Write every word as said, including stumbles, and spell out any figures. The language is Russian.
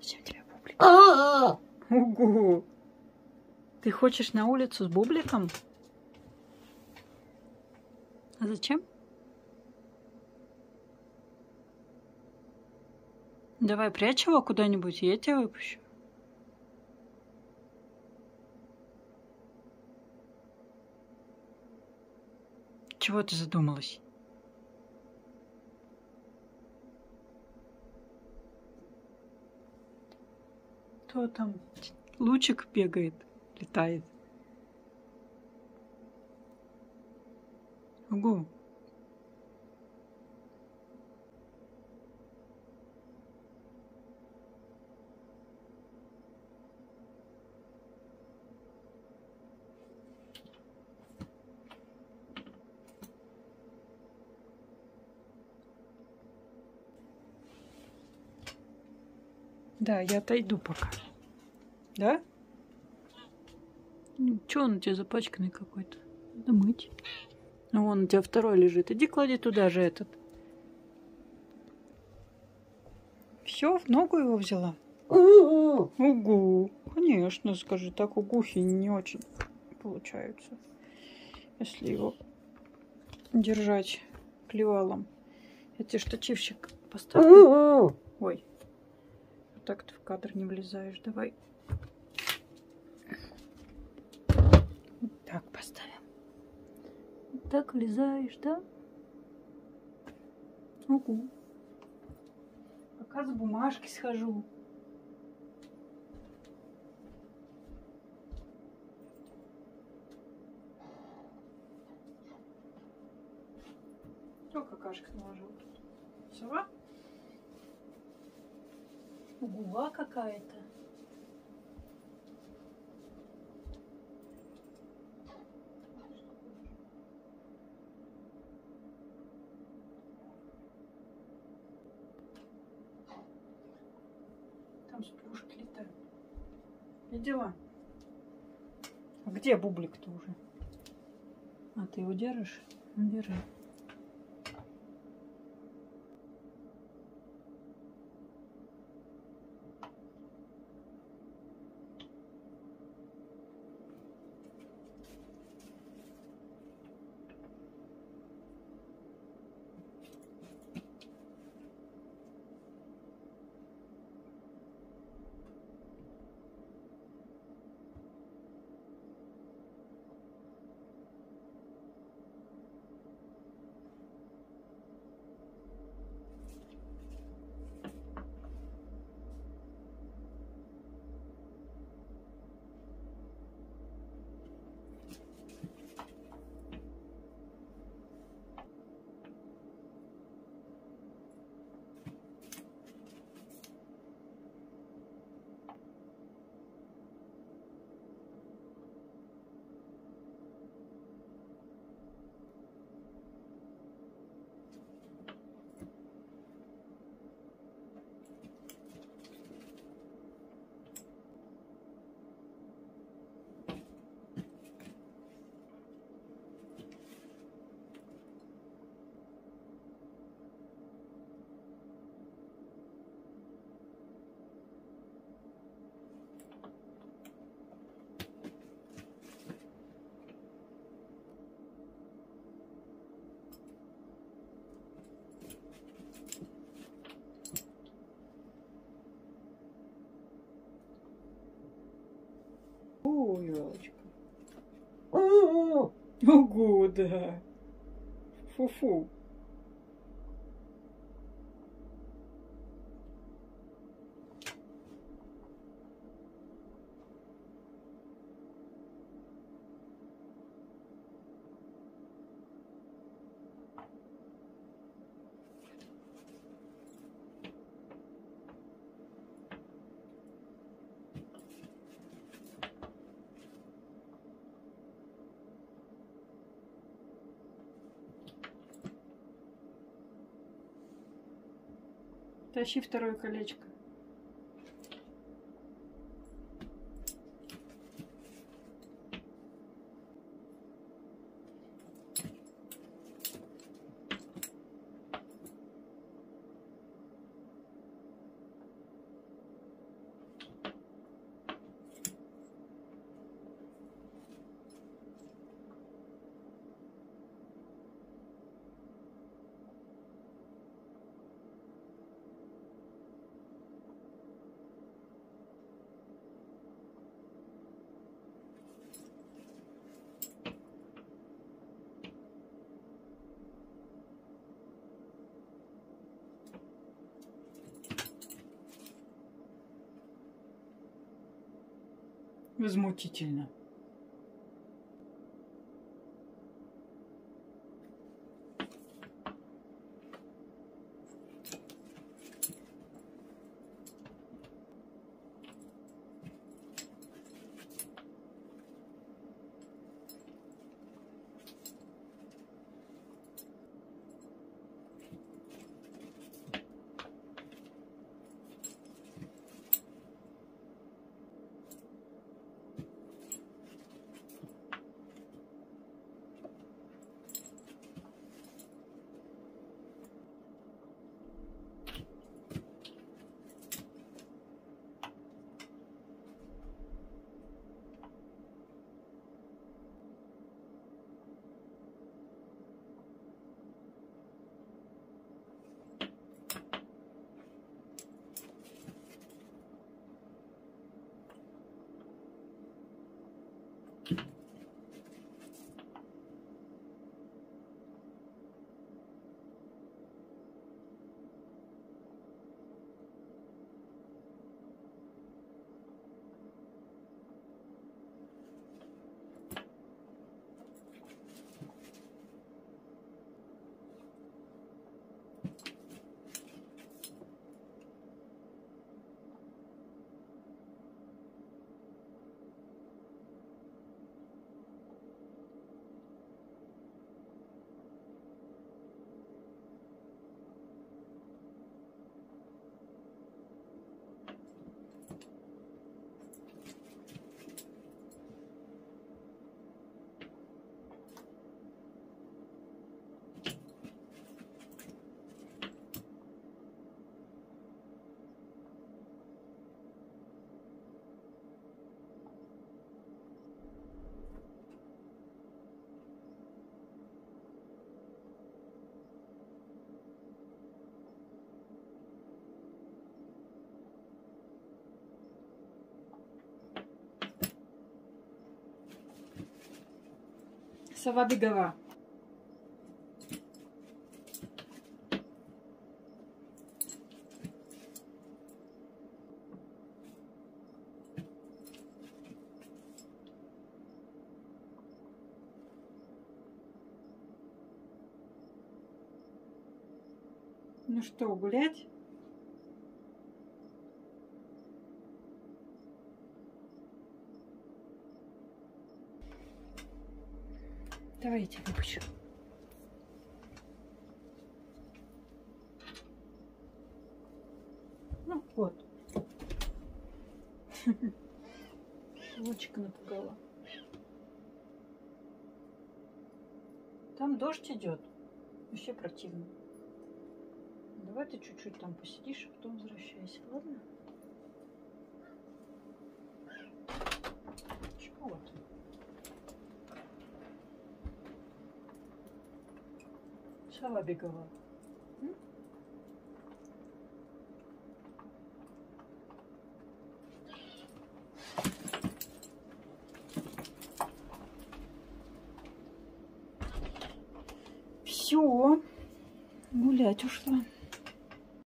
Зачем тебе бублик? Угу. Ты хочешь на улицу с бубликом? А зачем? Давай прячь его куда-нибудь, и я тебя выпущу. Чего ты задумалась? Кто там? Лучик бегает, летает. Угу. Да, я отойду пока. Да? Чё он у тебя запачканный какой-то? Надо мыть. А вон у тебя второй лежит. Иди клади туда же этот. Все, в ногу его взяла? Угу. Угу. Конечно, скажи, так угухи не очень получаются. Если его держать клевалом. Я тебе штативчик поставлю. Угу. Ой. Вот так ты в кадр не влезаешь. Давай. Вот так поставим. Вот так влезаешь, да? Угу. Пока за бумажки схожу. Кто какашек наложил тут? Сова? Угула какая-то. Там сплюшки летают. Видела? А где бублик-то уже? А ты его держишь? Ну, держи. Ой, елочка. Ого, да. Фу-фу. Тащи второе колечко. Возмутительно. Сова бегова. Ну что, гулять? Давайте выпущу. Ну вот. Лучик напугала. Там дождь идет. Вообще противно. Давай ты чуть-чуть там посидишь, а потом возвращайся, ладно? Чего вот? Сова бегала. М? Все, гулять ушла.